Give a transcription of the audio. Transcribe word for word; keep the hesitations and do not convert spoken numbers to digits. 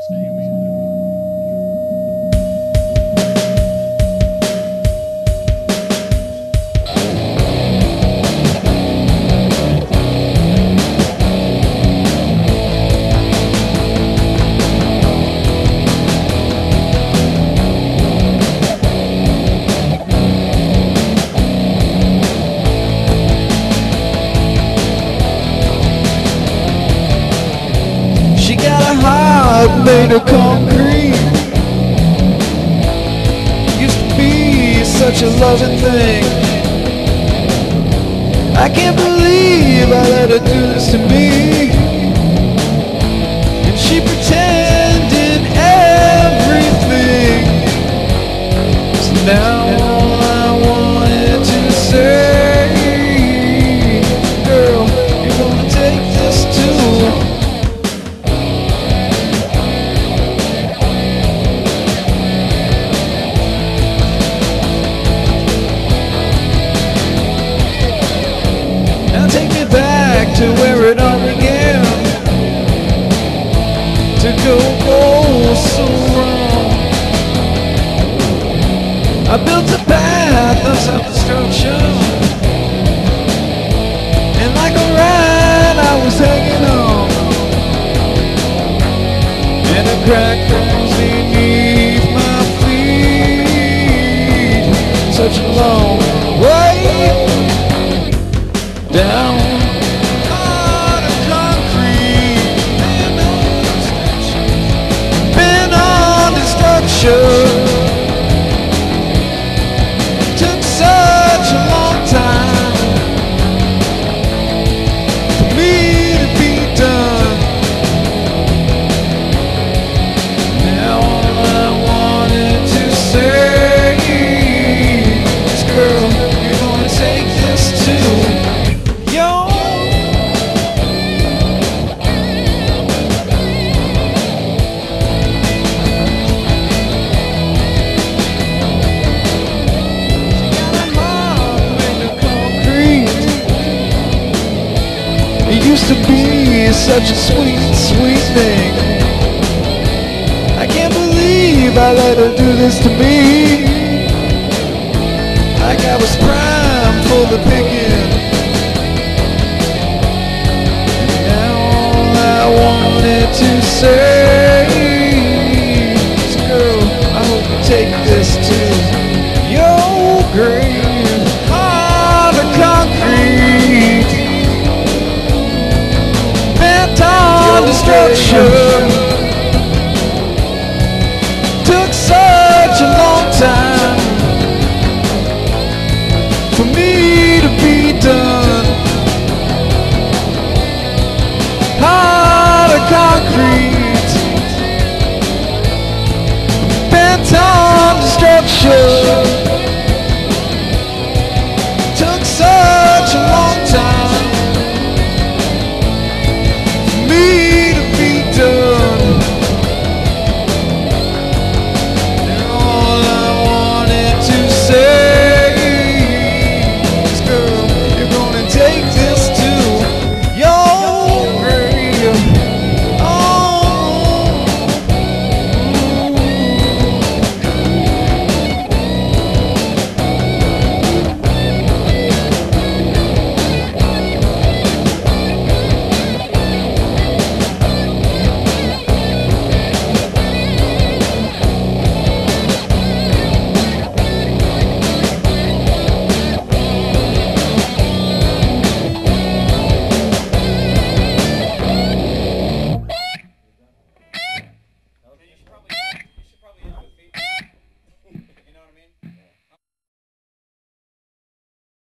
Made of concrete. Used to be such a loving thing. I can't believe I let her do this to me. And she pretended everything. So now all I wanted to say, girl, you're gonna take this too. To where it all began, to go oh so wrong. I built a path of self-destruction, and like a rat I was hanging on, and a crack falls beneath my feet. Such a long way down. Took such a long time for me to be done. Now all I wanted to say is, girl, you're gonna take this too. Yo. Used to be such a sweet, sweet thing. I can't believe I let her do this to me. Like I was prime for the picking. Now all I wanted to say is, girl, I hope you take this too. Your grave, heart of concrete, destruction. Took so